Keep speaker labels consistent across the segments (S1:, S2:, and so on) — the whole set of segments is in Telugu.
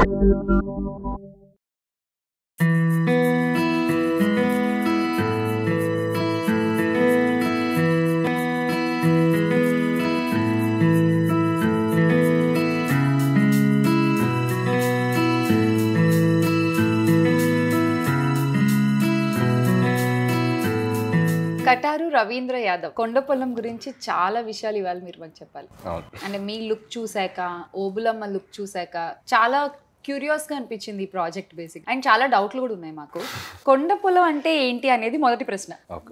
S1: కటారు రవీంద్ర యాదవ్ కొండపొలం గురించి చాలా విషయాలు ఇవాళ మీరు మాకు చెప్పాలి. అంటే మీ లుక్ చూసాక, ఓబులమ్మ లుక్ చూసాక చాలా క్యూరియస్ గా అనిపించింది ఈ ప్రాజెక్ట్ బేసిక్. అండ్ చాలా డౌట్లు కూడా ఉన్నాయి మాకు. కొండపొలం అంటే ఏంటి అనేది మొదటి ప్రశ్న.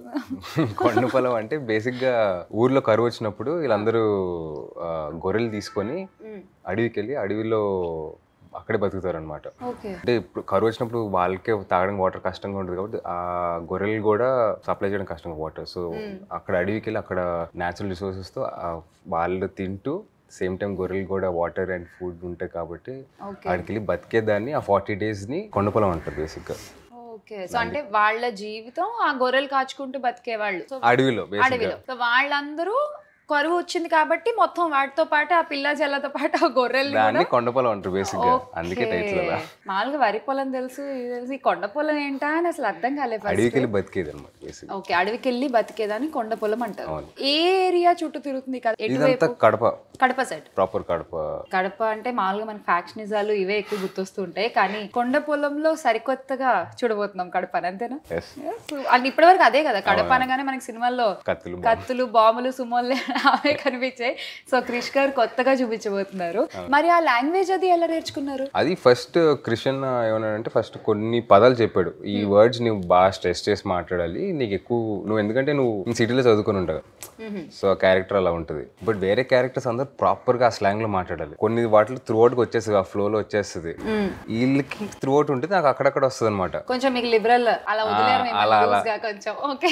S2: కొండపొలం అంటే బేసిక్ గా ఊర్లో కరువు వచ్చినప్పుడు వీళ్ళందరూ గొర్రెలు తీసుకొని అడవికి వెళ్ళి అడవిలో అక్కడే బతుకుతారు అనమాట. అంటే ఇప్పుడు కరువు వచ్చినప్పుడు వాళ్ళకే తాగడానికి వాటర్ కష్టంగా ఉంటుంది కాబట్టి ఆ గొర్రెలు కూడా సప్లై చేయడం కష్టంగా వాటర్. సో అక్కడ అడవికి వెళ్ళి అక్కడ న్యాచురల్ రిసోర్సెస్ తో వాళ్ళు తింటూ సేమ్ టైం గొర్రెలు కూడా వాటర్ అండ్ ఫుడ్ ఉంటాయి కాబట్టి అక్కడికి వెళ్ళి బతికేదాన్ని ఆ 40 days ని కొండపొలం అంటారు బేసిక్ గా.
S1: ఓకే, సో అంటే వాళ్ళ జీవితం ఆ గొర్రెలు కాచుకుంటూ బతికేవాళ్ళు
S2: అడవిలో.
S1: సో వాళ్ళందరూ కరువు వచ్చింది కాబట్టి మొత్తం వాటితో పాటు ఆ పిల్ల జల్లతో పాటు ఆ గొర్రెలు
S2: కొండపొలం అంటారు బేసిక్ గా. అందుకే టైటిల్ అలా.
S1: మామూలుగా వరి పొలం తెలుసు, ఈ కొండపొలం ఏంటా అని అసలు అర్థం కాలేదు.
S2: అడవికి వెళ్ళి బతికేది అనమాట.
S1: ఓకే, అడవికి వెళ్ళి బతికేదాన్ని కొండపొలం అంటారు. ఏ ఏరియా చుట్టూ తిరుగుతుంది కదా?
S2: ఇదంతా కడప.
S1: Kadapa side proper
S2: Kadapa.
S1: కడప అంటే మామూలుగా మనకి ఫ్యాక్షనిజాలు ఇవే ఎక్కువ గుర్తొస్తూ ఉంటాయి, కానీ కొండపొలంలో సరికొత్తగా చూడబోతున్నాం కడప, అంతేనా? అండ్ ఇప్పటి వరకు అదే కదా, కడప అనగానే మనకి సినిమాల్లో కత్తులు బాంబులు సుమోలు అవే కనిపించాయి. సో క్రిష్ గారు కొత్తగా చూపించబోతున్నారు. మరి ఆ లాంగ్వేజ్ అది ఎలా నేర్చుకున్నారు?
S2: అది ఫస్ట్ క్రిషన్ ఏమన్నాడంటే ఫస్ట్ కొన్ని పదాలు చెప్పాడు. ఈ వర్డ్స్ నువ్వు బాగా స్ట్రెస్ చేసి మాట్లాడాలి, నీకు ఎక్కువ నువ్వు ఎందుకంటే నువ్వు సిటీలో చదువుకొని ఉంటావు, సో ఆ క్యారెక్టర్ అలా ఉంటుంది. బట్ వేరే క్యారెక్టర్స్ అందరూ ప్రాపర్ గా ఆ స్లాంగ్ లో మాట్లాడాలి. కొన్ని వాటిలో త్రూ అవుట్ వచ్చేస్తుంది, ఆ ఫ్లో లో వచ్చేస్తుంది. వీళ్ళకి త్రూ అవుట్ ఉంటే నాకు అక్కడక్కడ వస్తుంది అనమాట.
S1: కొంచెం మీకు లిబరల్ అలా కొంచెం. ఓకే,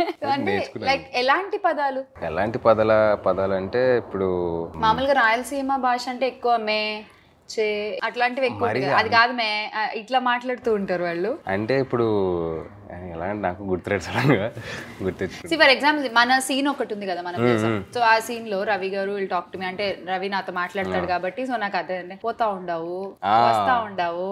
S1: లైక్ ఎలాంటి
S2: పదాలు అంటే ఇప్పుడు
S1: మామూలుగా రాయలసీమ భాష అంటే ఎక్కువ మే చే అట్లాంటివి ఎక్కువ, అది కాదు మే ఇట్లా మాట్లాడుతూ ఉంటారు వాళ్ళు.
S2: అంటే ఇప్పుడు ఎలా అంటే నాకు గుర్తొచ్చి
S1: ఫర్ ఎగ్జాంపుల్ మన సీన్ ఒకటి ఉంది కదా మనం, సో ఆ సీన్ లో రవి గారు విల్ టాక్ టు మీ అంటే రవి నాతో మాట్లాడతాడు కాబట్టి సో నాకు అదే పోతా ఉండవు వస్తా ఉండవు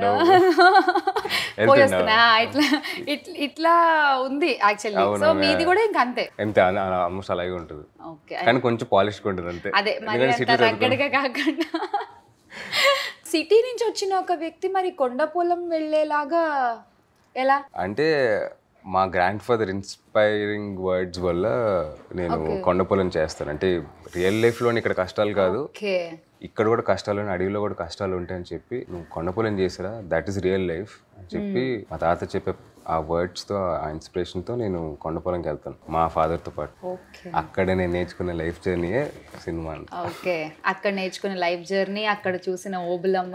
S1: పోయేస్తున్నా ఇట్లా ఉంది యాక్చువల్లీ. సో మీది కూడా ఇంకా అంతే
S2: ఆల్మోస్ట్ అలాగే ఉంటుంది, కానీ కొంచెం పాలిష్ ఉంటుంది అంతే.
S1: అదే మరి రగ్గడిగా కాకుండా. సిటీ నుంచి వచ్చిన ఒక వ్యక్తి మరి కొండపొలం వెళ్ళేలాగా ఎలా
S2: అంటే మా గ్రాండ్ ఫాదర్ ఇన్స్పైరింగ్ వర్డ్స్ వల్ల నేను కొండపొలం చేస్తాను. అంటే రియల్ లైఫ్ లో ఇక్కడ కష్టాలు కాదు, ఇక్కడ కూడా కష్టాలు ఉన్నాయి, అడవిలో కూడా కష్టాలు ఉంటాయని చెప్పి నువ్వు కొండపొలం చేసారా, దట్ ఈస్ రియల్ లైఫ్ అని చెప్పి మా తాత చెప్పే ఆ వర్డ్స్ తో ఆ ఇన్స్పిరేషన్ తో నేను కొండపొలంకి వెళ్తాను మా ఫాదర్ తో పాటు. అక్కడ నేను నేర్చుకున్న లైఫ్ జర్నీయే సినిమా.
S1: ఓకే, అక్కడ నేర్చుకున్న లైఫ్ జర్నీ, అక్కడ చూసిన ఓబులమ్మ,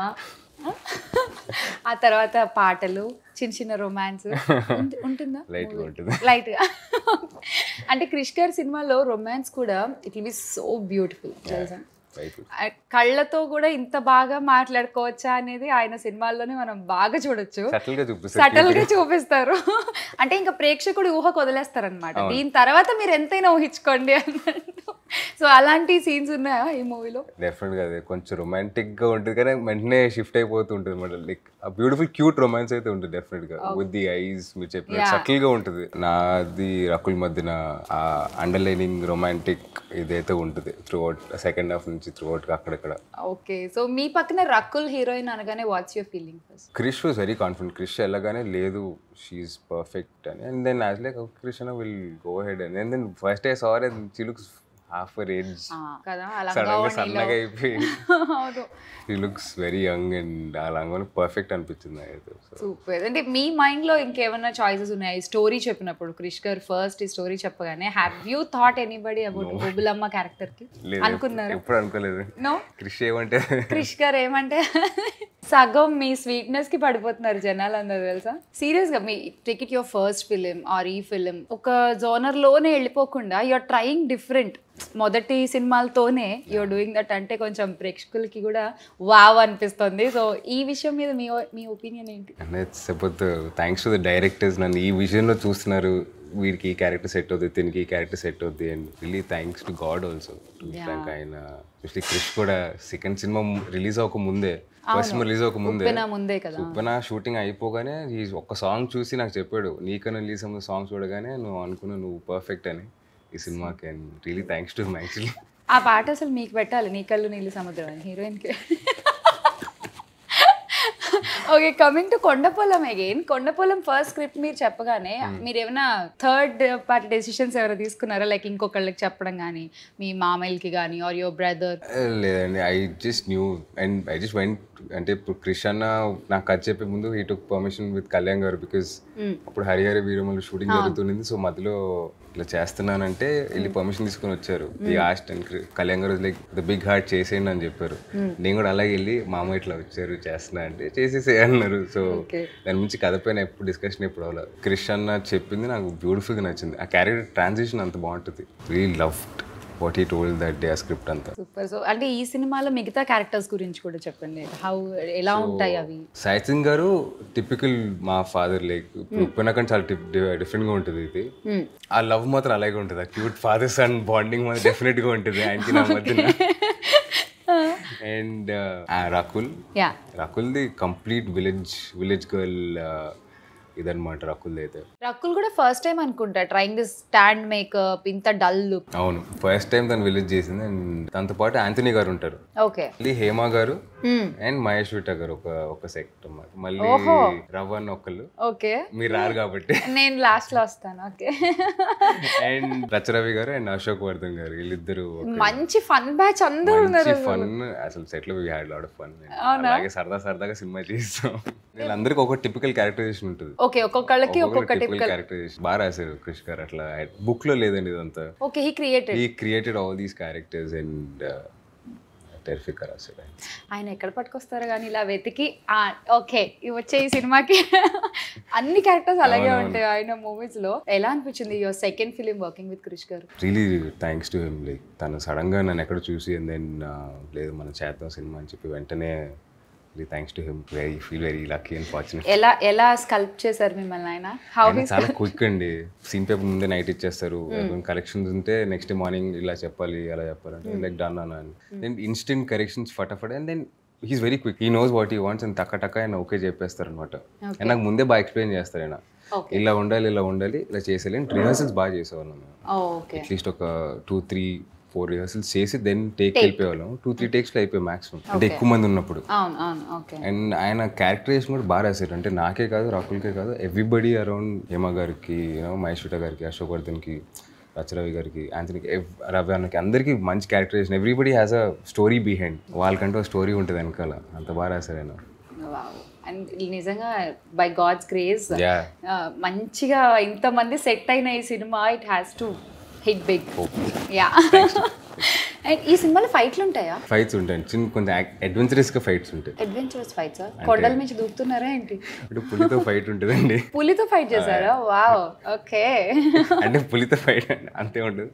S1: ఆ తర్వాత పాటలు, చిన్న చిన్న రొమాన్స్ ఉంటుందా? లైట్ గా. అంటే క్రిష్ గారి సినిమాలో రొమాన్స్ కూడా it will be so beautiful తెలుసా. కళ్ళతో కూడా ఇంత బాగా మాట్లాడుకోవచ్చా అనేది ఆయన సినిమాల్లోనే మనం బాగా చూడొచ్చు. సటల్ గా చూపిస్తారు. అంటే ఇంకా ప్రేక్షకుడు ఊహకు వదిలేస్తారు అనమాట. దీని తర్వాత మీరు ఎంతైనా ఊహించుకోండి అన్నట్టు. సో అలాంటి సీన్స్ ఉన్నాయా ఈ మూవీలో?
S2: డెఫినెట్ గా అదే కొంచెం రొమాంటిక్ గా ఉంటుంది, కానీ వెంటనే షిఫ్ట్ అయిపోతుంటుంది అనమాట. లైక్ బ్యూటిఫుల్ క్యూట్ రొమాన్స్ అయితే ఉంటుంది డెఫినెట్ గా. విత్ ది ఐస్ మీరు చెప్పిన సటిల్ గా ఉంటుంది. నాది రకుల్ మధ్యన ఆ అండర్లైనింగ్ రొమాంటిక్ ఇదైతే ఉంటుంది త్రూ అవుట్ సెకండ్ హాఫ్ నుంచి త్రూ అవుట్ అక్కడక్కడ.
S1: ఓకే, సో మీ పక్కన రకుల్ హీరోయిన్ అనగానే what's your feeling?
S2: Krish was very confident. Krish వెళ్ళగానే లేదు షీఈస్ పర్ఫెక్ట్ అని. And then as like Krish will go head and then first day sir she looks half her age
S1: kada
S2: సన్నగా అయిపోయి she looks very young and అలాంగోని పర్ఫెక్ట్ అనిపించింది అయితే.
S1: సూపర్. అంటే మీ మైండ్ లో ఇంకేమైనా చాయిసెస్ ఉన్నాయి స్టోరీ చెప్పినప్పుడు? క్రిష్ గారు ఫస్ట్ ఈ స్టోరీ చెప్పగానే have you thought anybody about Obulamma character కి అనుకున్నారు?
S2: ఎప్పుడు అనుకోలేదు.
S1: నో,
S2: క్రిష్ ఏమంటే
S1: క్రిష్ గారు ఏమంటే సగం మీ స్వీట్నెస్ కి పడిపోతున్నారు జనాలు అందరూ తెలుసా. సీరియస్ గా మీ take it your first film or ఈ ఫిలిం ఒక జోనర్ లోనే వెళ్ళిపోకుండా యు ఆర్ ట్రైయింగ్ డిఫరెంట్. మొదటి సినిమాలతోనే యూఆర్ డూయింగ్ దట్ అంటే కొంచెం ప్రేక్షకులకి కూడా వావ్ అనిపిస్తుంది. సో ఈ విషయం మీద మీ ఒపీనియన్ ఏంటి?
S2: థ్యాంక్స్ టు ద డైరెక్టర్స్ నన్ను ఈ విషయంలో చూస్తున్నారు, వీడికి ఈ క్యారెక్టర్ సెట్ అవుతుంది, దీనికి ఈ క్యారెక్టర్ సెట్ అవుతుంది and really thanks to god also. ఆయన ఎస్పెషల్లీ క్రిష్ కూడా సెకండ్ సినిమా రిలీజ్ అవ్వక ముందే, ఫస్ట్ సినిమా రిలీజ్ అవ్వక ముందే ఉప్పెన షూటింగ్ అయిపోగానే ఈ ఒక్క సాంగ్ చూసి నాకు చెప్పాడు, నీకన్నా రిలీజ్ అవ్వ సాంగ్ చూడగానే నువ్వు అనుకున్నావు నువ్వు పర్ఫెక్ట్ అని ఈ సినిమాకి. And really thanks to him actually.
S1: ఆ పాట అసలు మీకు పెట్టాలి, నీ కళ్ళు నీళ్ళు సముద్రం అని హీరోయిన్కి. Okay, coming to Kondapolam again. Kondapolam first script మీరు చెప్పగానే మీరు ఏమైనా థర్డ్ పార్టీ డెసిషన్స్ ఎవరైనా తీసుకున్నారా, లైక్ ఇంకొకళ్ళకి చెప్పడం కానీ, మీ మామయ్యకి కానీ ఆర్ యువర్ బ్రదర్?
S2: లేదండి, I just knew and I just went. అంటే ఇప్పుడు క్రిష్ అన్న నాకు కథ చెప్పే ముందు he took permission with Kalyan garu, because అప్పుడు హరిహర వీరమల్లు షూటింగ్ జరుగుతుంది. సో మధ్యలో ఇట్లా చేస్తున్నానంటే వెళ్ళి పర్మిషన్ తీసుకుని వచ్చారు. ఈ ఆస్ట్ అండ్ కళ్యాణ్ గారు లైక్ ద బిగ్ హార్ట్ చేసేయండి అని చెప్పారు. నేను కూడా అలాగే వెళ్ళి మామ ఇట్లా వచ్చారు చేస్తున్నా అంటే చేసేసే అన్నారు. సో దాని నుంచి కథ పైన ఎప్పుడు డిస్కషన్ ఎప్పుడు అవ్వలేదు. క్రిష్ అన్న చెప్పింది నాకు బ్యూటిఫుల్గా నచ్చింది. ఆ క్యారెక్టర్ ట్రాన్సిషన్ అంత బాగుంటుంది. Really loved what he told that day, ఆ స్క్రిప్ట్ అంతా
S1: సూపర్. సో అంటే ఈ సినిమాలో మిగతా క్యారెక్టర్స్ గురించి కూడా చెప్పండి, హౌ ఎలా ఉంటాయి అవి?
S2: సాయి సింగ్ గారు టిపికల్ మా ఫాదర్, లైక్ ఉప్పెన కంటే చాలా డిఫరెంట్ గా ఉంటుంది ఇది. ఆ లవ్ మాత్రం అలాగే ఉంటుంది, ఆ క్యూట్ ఫాదర్ సన్ బాండింగ్ మాత్రం డెఫినెట్ గా ఉంటుంది ఆయనకి నా మధ్యన. And Rakul the complete village girl ఇదన్నమాట రకుల్ అయితే.
S1: రకుల్ కూడా ఫస్ట్ టైం అనుకుంటా ట్రైయింగ్ దిస్ స్టాండ్ మేకప్, ఇంత డల్ లుక్.
S2: అవును, ఫస్ట్ టైం తను విలేజ్ చేసింది. అండ్ దాంతో పాటు ఆంథనీ గారు ఉంటారు,
S1: ఓకే,
S2: హేమ గారు అండ్ మహేష్ విట గారు ఒక సెక్ట్ అన్నమాట. మళ్ళీ రవన్ ఒకళ్ళు, ఓకే, మీరు రారు కాబట్టి
S1: నేను లాస్ట్ లో వస్తాను. ఓకే.
S2: అండ్ రచరవి గారు అండ్ అశోక్ వర్ధన్ గారు, వీళ్ళిద్దరు
S1: మంచి ఫన్ బ్యాచ్, అందరూ ఉన్నారు.
S2: ఫన్ అసలు సెట్ లో we had lot of fun. అలాగే సరదాగా సినిమా చేస్తాం. వీళ్ళందరికీ ఒక టిపికల్ క్యారెక్టరైజేషన్ ఉంటుంది.
S1: ఓకే, ఒక్కొక్కళ్ళకి ఒక్కొక్క టిపికల్
S2: క్యారెక్టరైజేషన్ బాగా రాశారు క్రిష్ గారు. అట్లా బుక్ లో లేదండి ఇదంతా.
S1: Okay, he
S2: created all these characters and terrific గా రాశారు.
S1: ఆయన ఎక్కడ పట్టుకొస్తారో కానీ ఇలా వెతికి ఓకే వచ్చే ఈ సినిమాకి అన్ని క్యారెక్టర్స్ అలాగే ఉంటాయి ఆయన మూవీస్ లో. ఎలా అనిపించింది your second film working with Krish garu?
S2: Really thanks to him. Like తను సడన్ గా నన్ను ఎక్కడ చూసి అండ్ దెన్ లేదు మనం చేద్దాం సినిమా అని చెప్పి వెంటనే thanks to him. Feel very lucky and fortunate.
S1: ఎలా స్కల్ప్ చేశారు మిమ్మల్ని ఆయన?
S2: చాలా క్విక్ అండి. సీన్ పేపర్ ముందే నైట్ ఇచ్చేస్తారు. కరెక్షన్స్ ఉంటే నెక్స్ట్ డే మార్నింగ్ ఇలా చెప్పాలి అలా చెప్పాలంటే లైక్ డన్ అన్న అని దెన్ ఇన్స్టెంట్ కరెక్షన్స్ ఫటాఫట్. And then he's very quick, he knows what he wants and టక్క ఆయన ఓకే చెప్పేస్తారు అనమాట. అండ్ నాకు ముందే బాగా ఎక్స్ప్లెయిన్ చేస్తారు ఆయన, ఇలా ఉండాలి ఇలా చేసేయాలి. అండ్ రిహర్సల్స్ బాగా చేసేవాళ్ళం. అట్లీస్ట్ ఒక 2-3-4 రిహర్సల్స్ చేసి దెన్ టేక్ వెళ్ళిపోయేవాళ్ళం. 2-3 టేక్స్లో అయిపోయి మాక్సిమం, అంటే ఎక్కువ మంది ఉన్నప్పుడు. అండ్ ఆయన క్యారెక్టరైజేషన్ కూడా బాగా రాశారు. అంటే నాకే కాదు, రాకుల్కే కాదు, ఎవ్రీబడి అరౌండ్ హేమ గారికి, మహేష్ విట గారికి, అశోక్ వర్ధన్కి, రచరవి గారికి, ఆంథనీకి, రవి అన్నకి, అందరికీ మంచి characterization. Everybody has a story behind. వాళ్ళకంటూ ఒక స్టోరీ ఉంటుంది వెనకాల. అంత బాగా రాశారు ఆయన.
S1: అండ్ నిజంగా బై గాడ్స్ గ్రేస్ మంచిగా ఇంతమంది సెట్ అయిన ఈ సినిమా it has to hit big. Yeah. And ఈ సినిమాలో ఫైట్లు ఉంటాయా?
S2: ఫైట్స్ ఉంటాయి, చిన్న కొంచెం అడ్వెంచరస్ గా ఫైట్స్ ఉంటాయి.
S1: Adventurous fights? కొండల నుంచి దూకుతున్నారా ఏంటి?
S2: ఇప్పుడు పులితో ఫైట్ ఉంటుందండి.
S1: పులితో ఫైట్ చేశారా? Wow, okay.
S2: అంటే పులితో ఫైట్ అంతే ఉంటుంది.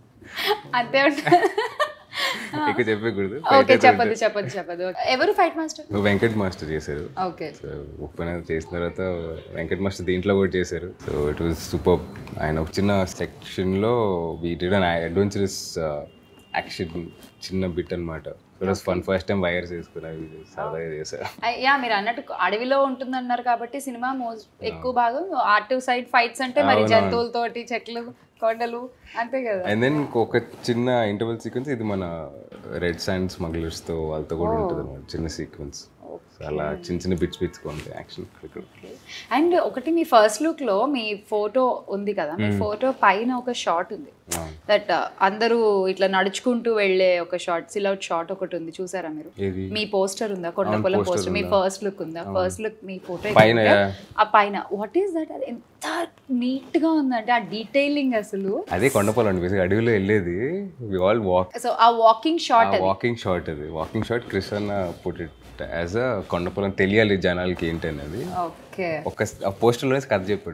S2: ఎక్కువ చెప్పకూడదు.
S1: ఓకే, చెప్పదు. ఎవరు ఫైట్ మాస్టర్?
S2: వెంకట్ మాస్టర్ చేశారు.
S1: ఓకే.
S2: సో ఉప్పెన చేసిన తర్వాత వెంకట్ మాస్టర్ దీంట్లో కూడా చేశారు. So it was super. ఆయన ఒక చిన్న సెక్షన్ లో we did an adventurous action చిన్న బిట్ అనమాట. ఫన్. ఫస్ట్ టైం వైర్స్ వేసుకున్నావి సరదాగా చేశారు.
S1: యా, మీరు అన్నట్టు అడవిలో ఉంటుందన్నారు కాబట్టి సినిమా ఎక్కువ భాగం అటు సైడ్ ఫైట్స్ అంటే మరి జంతువులతోటి, చెట్లు, కొండలు అంతే కదా.
S2: అండ్ దెన్ ఒక చిన్న ఇంటర్వెల్ సీక్వెన్స్, ఇది మన రెడ్ శాండ్ స్మగ్లర్స్ తో వాళ్ళతో కూడా ఉంటుంది అనమాట, చిన్న సీక్వెన్స్. అలా చిన్న బిట్స్ ఉంటాయి యాక్షన్.
S1: అండ్ ఒకటి మీ ఫస్ట్ లుక్ లో మీ ఫోటో ఉంది కదా, మీ ఫోటో పైన ఒక షాట్ ఉంది దట్ అందరూ ఇట్లా నడుచుకుంటూ వెళ్ళే ఒక షాట్, సిలౌట్ షాట్ ఒకటి ఉంది, చూసారా మీరు? మీ పోస్టర్ ఉందా, కొండపొలం పోస్టర్? మీ ఫస్ట్ లుక్ ఉందా? ఫస్ట్ లుక్ మీ ఫోటో ఆ పైన వాట్ ఈస్ దట్? అది ఎంత నీట్ గా ఉందంటే ఆ డీటెయిలింగ్ అసలు.
S2: అదే కొండపొలం అడవిలో వెళ్ళేది.
S1: సో ఆ వాకింగ్ షాట్
S2: అది వాకింగ్ షాట్ క్రిష్ అన్న put it as a Kondapolam, తెలియాలి జనాలకి ఏంటి అనేది. ఒక పోస్టర్ లో కథ చెప్పాడు మనకి.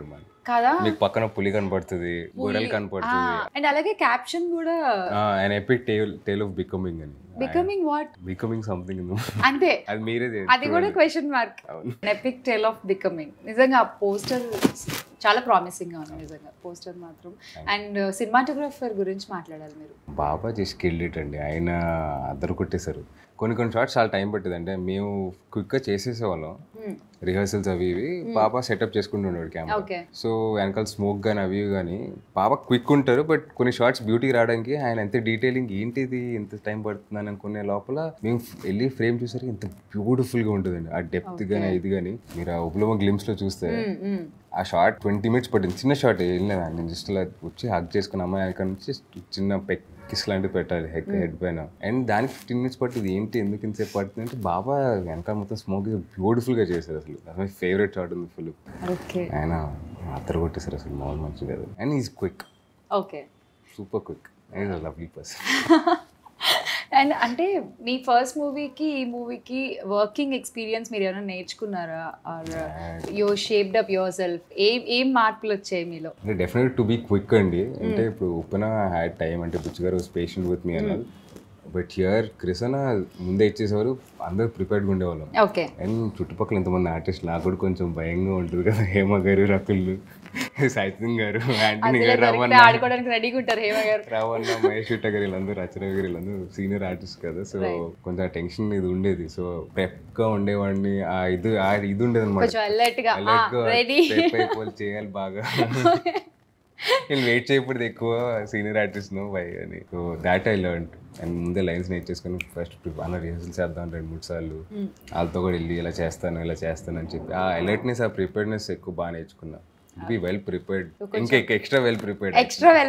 S1: కదా,
S2: మీకు పక్కన పులి కనపడుతుంది, గొర్రెలు కనపడుతుంది,
S1: అండ్ అలాగే క్యాప్షన్ కూడా
S2: an epic tale of becoming అని.
S1: Becoming what?
S2: బికమింగ్ సంథింగ్
S1: అంతే,
S2: అది మీరే
S1: అది కూడా question mark. Epic tale of becoming. నిజంగా ఆ పోస్టర్ చాలా ప్రామిసింగ్ గా ఉంది నిజంగా, పోస్టర్ మాత్రం. అండ్ సినిమాటోగ్రాఫర్ గురించి మాట్లాడాలి మీరు.
S2: బాబా చేసి కిల్డ్ అండి, ఆయన అద్దరు కొట్టేశారు. కొన్ని షార్ట్స్ చాలా టైం పట్టింది, అంటే మేము క్విక్గా చేసేసేవాళ్ళం రిహర్సల్స్ అవి ఇవి. బాబా సెటప్ చేసుకుంటుండేవాడు కెమెరా. సో వెనకాల స్మోక్ కానీ అవి కానీ బాబా క్విక్ ఉంటారు, బట్ కొన్ని షార్ట్స్ బ్యూటీ రావడానికి ఆయన ఎంత డీటెయిలింగ్, ఏంటిది ఎంత టైం పడుతుందని అనుకునే లోపల మేము వెళ్ళి ఫ్రేమ్ చూసరికి ఎంత బ్యూటిఫుల్గా ఉంటుందండి ఆ డెప్త్ కానీ ఇది కానీ. మీరు ఆ ఉప్లమ గ్లిమ్స్లో చూస్తే ఆ షార్ట్ 20 minutes పట్టింది. చిన్న షార్ట్ వెళ్ళినదా, నేను జస్ట్ అలా వచ్చి హగ్ చేసుకుని అమ్మాయి అక్కడ నుంచి చిన్న కిస్ లాంటివి పెట్టాలి హెడ్ పైన, అండ్ దానికి 15 minutes పట్టింది. ఏంటి ఎందుకు ఇంతసేపు పడుతుంది అంటే బాబా వెనకాల మొత్తం స్మోక్ బ్యూటిఫుల్ గా చేశారు. అసలు మై ఫేవరెట్ షాట్ ఉంది ఫుల్. ఆయన అత్తరు కొట్టేశారు అసలు, మామూలు మంచి కాదు. And is quick, super quick, is a lovely person.
S1: And అంటే మీ ఫస్ట్ మూవీకి ఈ మూవీకి వర్కింగ్ ఎక్స్పీరియన్స్ మీరు ఏమైనా నేర్చుకున్నారా, are you shaped up your self? ఏం మార్పులు వచ్చాయి మీలో?
S2: అంటే డెఫినెట్ టు బీ క్విక్ అండి. అంటే ఇప్పుడు ఓపెన్ హ్యాడ్ టైం, అంటే బుచ్చి గారు వాజ్ పేషెంట్ విత్ మీ అన్నారు. బట్ హియర్ క్రిస్ అన్న ముందే ఇచ్చేసేవారు, అందరూ ప్రిపేర్డ్గా ఉండేవాళ్ళం. అండ్ చుట్టుపక్కల ఎంతమంది ఆర్టిస్ట్, నాకు కూడా కొంచెం భయంగా ఉంటుంది కదా. హేమ గారు, రకుల్, సాయిసింగ్ గారు, ఆంటనీ గారు, రమణ, మహేష్ గారు, వీళ్ళందరూ, రచన గారు, వీళ్ళందరూ సీనియర్ ఆర్టిస్ట్ కదా. సో కొంచెం టెన్షన్ ఇది ఉండేది. సో ప్రెప్గా ఉండేవాడిని. ఇది ఉండేది అనమాట, చేయాలి బాగా. నేను వెయిట్ చేయకూడదు ఎక్కువ సీనియర్ ఆర్టిస్ట్ బై అని. So that I learn. And ముందే లైన్స్ నేర్చేసుకొని ఫస్ట్ అలా రిహర్సల్ చేద్దాం 2-3 సార్లు. వాళ్ళతో కూడా వెళ్ళి ఇలా చేస్తాను అని చెప్పి ఆ అలర్ట్నెస్, ఆ ప్రిపేర్డ్నెస్ ఎక్కువ బాగా నేర్చుకున్నా. బి వెల్ ప్రిపేర్డ్, ఇంకా ఎక్స్ట్రా వెల్ ప్రిపేర్డ్.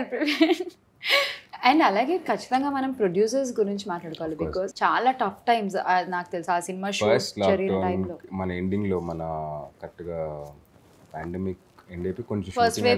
S1: అండ్ అలాగే ఖచ్చితంగా మనం ప్రొడ్యూసర్స్ గురించి మాట్లాడుకోవాలి, బికాస్ చాలా టఫ్ టైమ్స్ నాకు తెలుసు ఆ సినిమా షూట్ జరిగిన టైంలో.
S2: మన ఎండింగ్ లో మన కరెక్ట్గా పాండమిక్ ఎండ్ అయిపోయి కొంచెం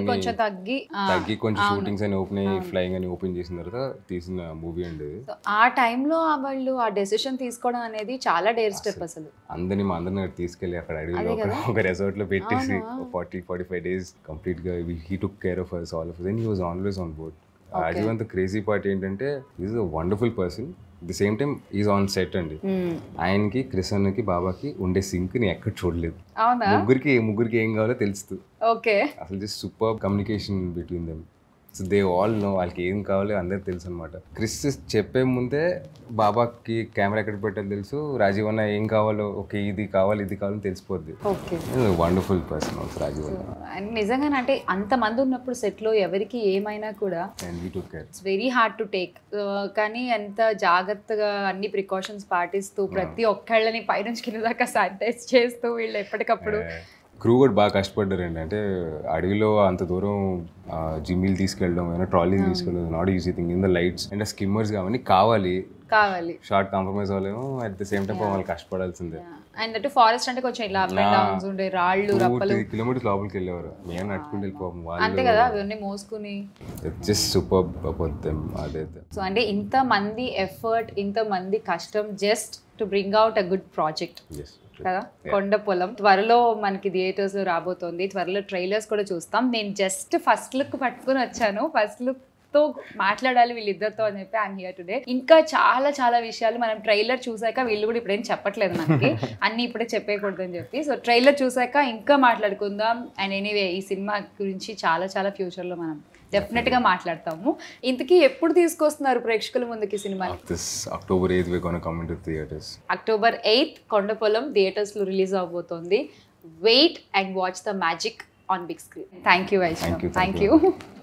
S2: తగ్గి కొంచెం షూటింగ్స్ అని ఓపెన్ అయ్యి ఫ్లైయింగ్ అని ఓపెన్ చేసిన తర్వాత తీసిన మూవీ అండి.
S1: ఆ టైంలో వాళ్ళు ఆ డెసిషన్ తీసుకోవడం అనేది చాలా డేర్ స్టెప్. అసలు
S2: అందరిని తీసుకెళ్ళి అక్కడ అడవిలో ఒక రిసార్ట్ లో పెట్టేసి 40-45 days కంప్లీట్ గా he took care of us all of us, and he was always on board. అజీవంత క్రేజీ పార్ట్ ఏంటంటే is a wonderful person, the same time is on set అండి. ఆయనకి క్రిషన్కి బాబాకి ఉండే సింక్ ని ఎక్కడ చూడలేదు. ముగ్గురికి ఏం కావాలో తెలుస్తుంది. అసలు just super communication between them. So they all know, వాళ్ళకి ఏం కావాలో అందరికి తెలుసు అనమాట. క్రిస్ చెప్పే ముందే బాబాకి కెమెరా ఎక్కడ పెట్టాలో తెలుసు, రాజీవ్ అన్న ఏం కావాలో, ఓకే ఇది కావాలని తెలిసిపోద్ది. వండర్ఫుల్ పర్సన్ రాజీవ్ అన్న.
S1: నిజంగా అంటే అంతమంది ఉన్నప్పుడు సెట్ లో ఎవరికి ఏమైనా కూడా it's very hard to take. కానీ ఎంత జాగ్రత్తగా అన్ని ప్రికాషన్స్ పాటిస్తూ ప్రతి ఒక్కళ్ళని పైనుంచి కింద దాకా శానిటైజ్ చేస్తూ వీళ్ళు ఎప్పటికప్పుడు.
S2: క్రూ కూడా బాగా కష్టపడ్డారండి. అంటే అడవిలో అంత దూరం జిమ్మీలు తీసుకెళ్ళడం, ఏమైనా ట్రాలీలు తీసుకెళ్ళడం not easy thing. In the lights and skimmers అవన్నీ కావాలి, షార్ట్ కాంప్రమైజ్ అవ్వలేము. అట్ ద సేమ్ టైం వాళ్ళు కష్టపడాల్సిందే.
S1: అండ్ దట్ ఫారెస్ట్ అంటే కొంచెం ఇలా అప్ అండ్ డౌన్స్ ఉండే రాళ్ళు రప్పలు
S2: 2 kilometers లోపలికి వెళ్ళేవారు. మేము నడుచుకుంటూ వెళ్ళిపోము,
S1: అంతే కదా, అవన్నీ మోసుకుని.
S2: Just super about them. అదైతే
S1: సో అంటే ఇంత మంది ఎఫర్ట్, ఇంత మంది కష్టం just to bring out a good project కదా. కొండపొలం త్వరలో మనకి థియేటర్స్ లో రాబోతోంది, త్వరలో ట్రైలర్స్ కూడా చూస్తాం. నేను జస్ట్ ఫస్ట్ లుక్ పట్టుకుని వచ్చాను, ఫస్ట్ లుక్ తో మాట్లాడాలి వీళ్ళిద్దరితో అని చెప్పి ఐఎమ్ హియర్ టుడే. ఇంకా చాలా చాలా విషయాలు మనం ట్రైలర్ చూసాక, వీళ్ళు కూడా ఇప్పుడేం చెప్పట్లేదు మనకి, అన్ని ఇప్పుడే చెప్పేయకూడదు అని చెప్పి. సో ట్రైలర్ చూసాక ఇంకా మాట్లాడుకుందాం. అండ్ ఎనీవే ఈ సినిమా గురించి చాలా చాలా ఫ్యూచర్ లో మనం డెఫినెట్ గా మాట్లాడతాము. ఇంతకీ ఎప్పుడు తీసుకొస్తున్నారు ప్రేక్షకుల ముందుకి సినిమా?
S2: October 8th we're going to come into theaters.
S1: October 8th Kondapolam theatres లో రిలీజ్ అవబోతోంది. Wait and watch the magic on big screen. Thank you Vaishnav. Thank you.